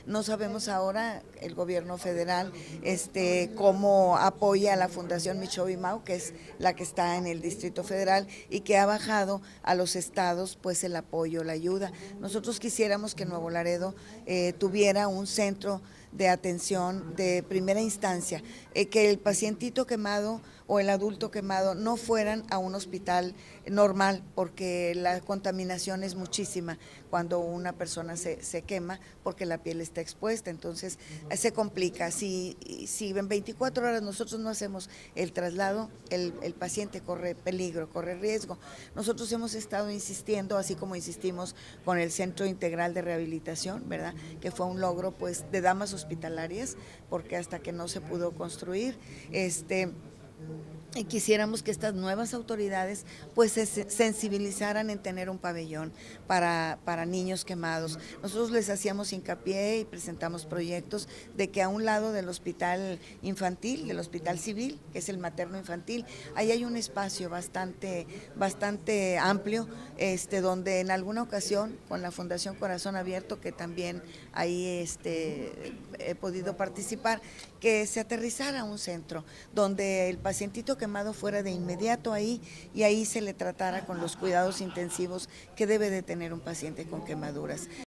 No sabemos ahora el gobierno federal cómo apoya a la Fundación Michobi Mau, que es la que está en el Distrito Federal y que ha bajado a los estados pues el apoyo, la ayuda. Nosotros quisiéramos que Nuevo Laredo tuviera un centro de atención de primera instancia, que el pacientito quemado o el adulto quemado no fueran a un hospital normal, porque la contaminación es muchísima cuando una persona se quema, porque la piel está expuesta, entonces se complica. Si en 24 horas nosotros no hacemos el traslado, el paciente corre peligro, corre riesgo. Nosotros hemos estado insistiendo, así como insistimos con el Centro Integral de Rehabilitación, ¿verdad?, que fue un logro pues de damas hospitalarias, porque hasta que no se pudo construir, y quisiéramos que estas nuevas autoridades pues se sensibilizaran en tener un pabellón para niños quemados. Nosotros les hacíamos hincapié y presentamos proyectos de que a un lado del hospital infantil, del hospital civil, que es el materno infantil, ahí hay un espacio bastante amplio, donde en alguna ocasión con la Fundación Corazón Abierto, que también ahí he podido participar, que se aterrizara un centro donde el pacientito quemado fuera de inmediato ahí y ahí se le tratara con los cuidados intensivos que debe de tener un paciente con quemaduras.